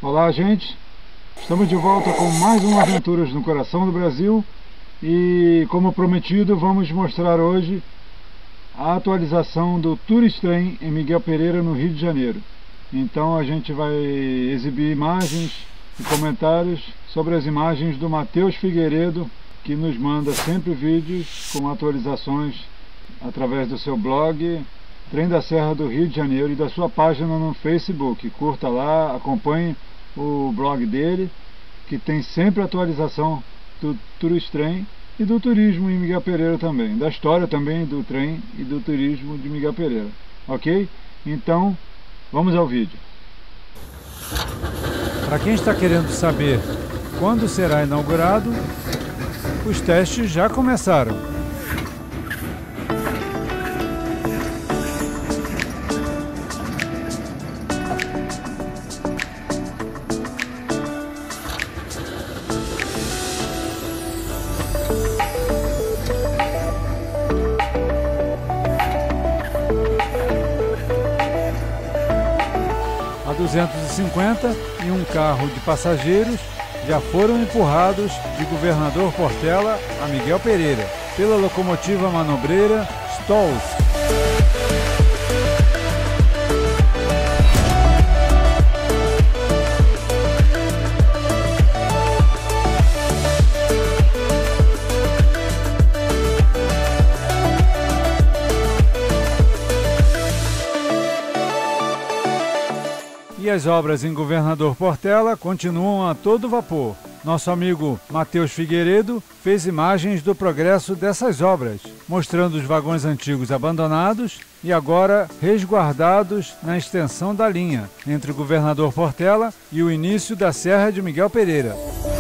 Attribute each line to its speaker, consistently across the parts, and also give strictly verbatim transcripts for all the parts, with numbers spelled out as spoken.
Speaker 1: Olá, gente! Estamos de volta com mais uma Aventuras no Coração do Brasil e, como prometido, vamos mostrar hoje a atualização do Touristtrem em Miguel Pereira, no Rio de Janeiro. Então a gente vai exibir imagens e comentários sobre as imagens do Matheus Figueiredo, que nos manda sempre vídeos com atualizações através do seu blog Trem da Serra do Rio de Janeiro e da sua página no Facebook. Curta lá, acompanhe o blog dele, que tem sempre atualização do Touristtrem e do turismo em Miguel Pereira também, da história também do trem e do turismo de Miguel Pereira. Ok? Então, vamos ao vídeo.
Speaker 2: Para quem está querendo saber quando será inaugurado, os testes já começaram. A duzentos e cinquenta e um carro de passageiros já foram empurrados de Governador Portela a Miguel Pereira pela locomotiva manobreira Stolz. E as obras em Governador Portela continuam a todo vapor. Nosso amigo Matheus Figueiredo fez imagens do progresso dessas obras, mostrando os vagões antigos abandonados e agora resguardados na extensão da linha entre o Governador Portela e o início da Serra de Miguel Pereira.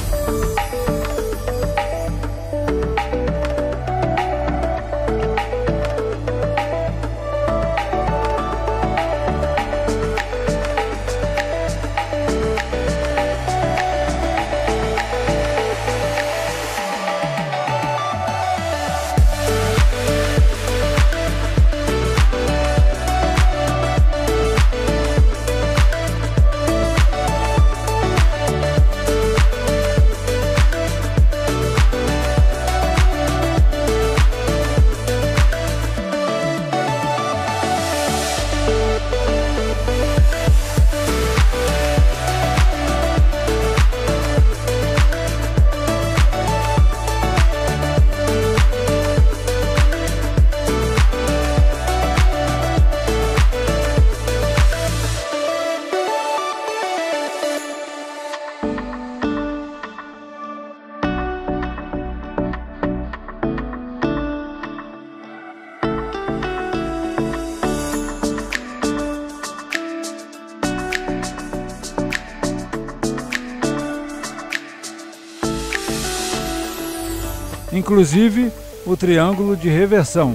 Speaker 2: Inclusive o triângulo de reversão.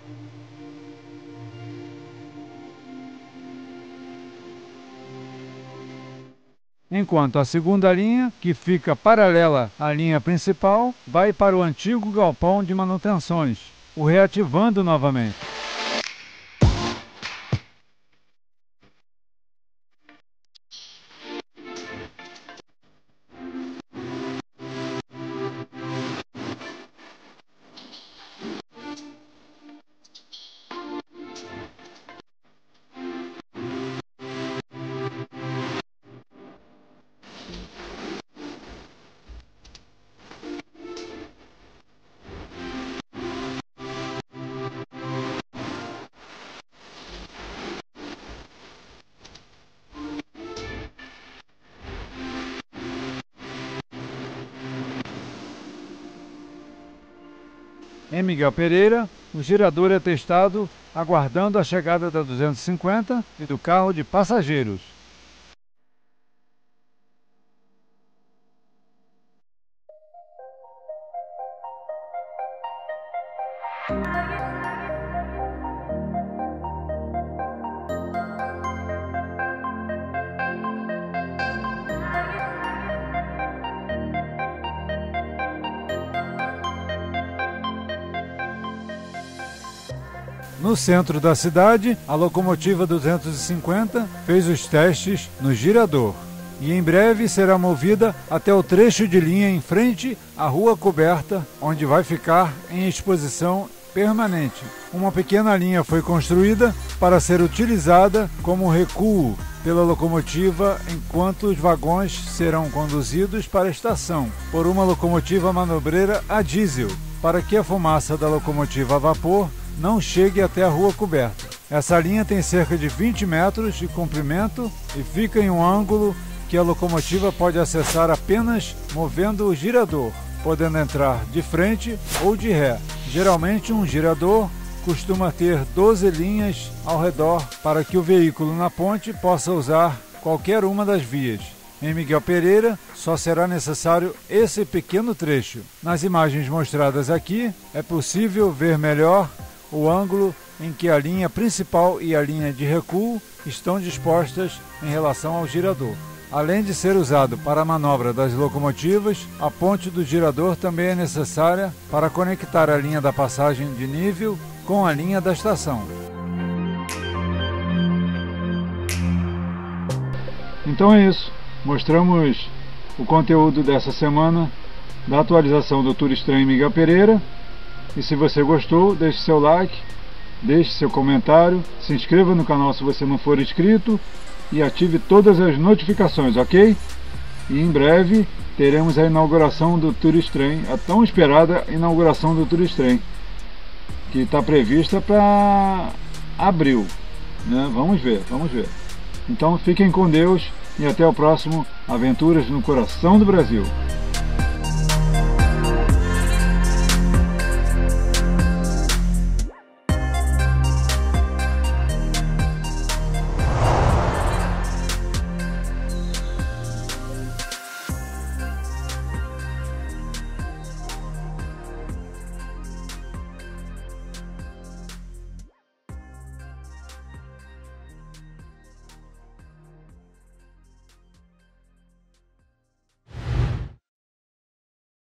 Speaker 2: Enquanto a segunda linha, que fica paralela à linha principal, vai para o antigo galpão de manutenções, o reativando novamente. Em Miguel Pereira, o girador é testado aguardando a chegada da duzentos e cinquenta e do carro de passageiros. No centro da cidade, a locomotiva duzentos e cinquenta fez os testes no girador e em breve será movida até o trecho de linha em frente à rua coberta, onde vai ficar em exposição permanente. Uma pequena linha foi construída para ser utilizada como recuo pela locomotiva enquanto os vagões serão conduzidos para a estação por uma locomotiva manobreira a diesel, para que a fumaça da locomotiva a vapor não chegue até a rua coberta. Essa linha tem cerca de vinte metros de comprimento e fica em um ângulo que a locomotiva pode acessar apenas movendo o girador, podendo entrar de frente ou de ré. Geralmente um girador costuma ter doze linhas ao redor para que o veículo na ponte possa usar qualquer uma das vias. Em Miguel Pereira, só será necessário esse pequeno trecho. Nas imagens mostradas aqui, é possível ver melhor o ângulo em que a linha principal e a linha de recuo estão dispostas em relação ao girador. Além de ser usado para a manobra das locomotivas, a ponte do girador também é necessária para conectar a linha da passagem de nível com a linha da estação.
Speaker 1: Então é isso. Mostramos o conteúdo dessa semana da atualização do Turistran em Miguel Pereira. E se você gostou, deixe seu like, deixe seu comentário, se inscreva no canal se você não for inscrito e ative todas as notificações, ok? E em breve teremos a inauguração do Turistran, a tão esperada inauguração do Turistran, que está prevista para abril, né? Vamos ver, vamos ver. Então fiquem com Deus e até o próximo Aventuras no Coração do Brasil.